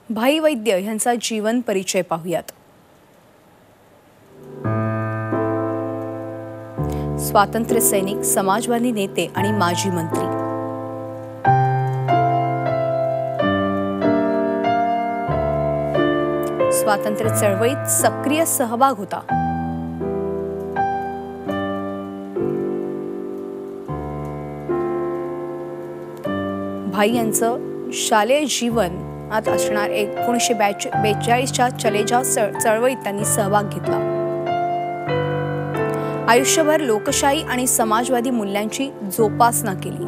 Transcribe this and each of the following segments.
भाई वैद्य यांचा जीवन परिचय पाहूयात। स्वातंत्र्य सैनिक, समाजवादी नेते आणि माजी मंत्री। स्वातंत्र्य चळवळीत सक्रिय सहभाग होता। भाई यांचं शालेय जीवनात असणार 1942च्या चलेजा चळवळीत त्यांनी सहभाग घेतला। आयुष्यभर लोकशाही आणि समाजवादी मूल्यांची जोपासना केली।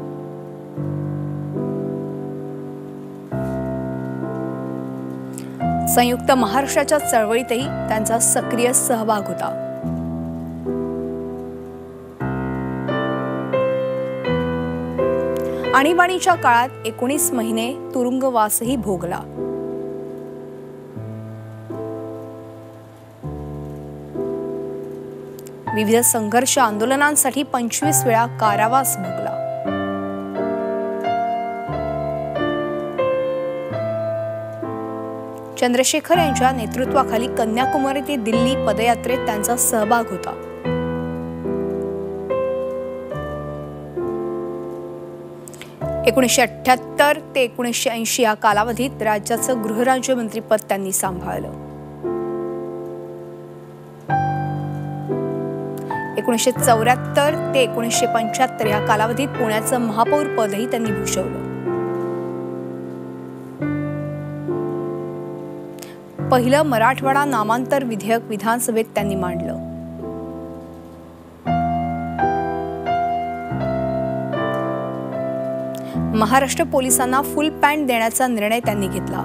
संयुक्त महाराष्ट्राच्या चळवळीतही त्यांचा सक्रिय सहभाग होता। आणीबाणीच्या काळात 19 महिने तुरुंगवासही भोगला। विविध संघर्ष आंदोलनांसाठी 25 वेळा कारावास भोगला। चंद्रशेखर यांच्या नेतृत्वाखाली कन्याकुमारी ते दिल्ली पदयात्रेत त्यांचा सहभाग होता। एकोणीसशे 1978 ते 1980 या कालावधीत राज्याचं गृहराज्यमंत्रीपद त्यांनी सांभाळलं। 1974 ते 1975 या कालावधीत पुण्याचं महापौर पदही त्यांनी भूषवलं। पहिलं मराठवाडा नामांतर विधेयक विधानसभेत त्यांनी मांडलं। महाराष्ट्र पोलिसांना फुल पॅन्ट देण्याचा निर्णय त्यांनी घेतला।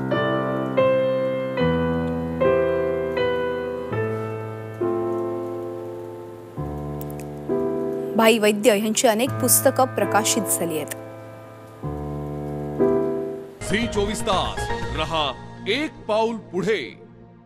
भाई वैद्य यांची अनेक पुस्तकं प्रकाशित झाली आहेत। श्री 24 तास रहा एक पाऊल पुढे।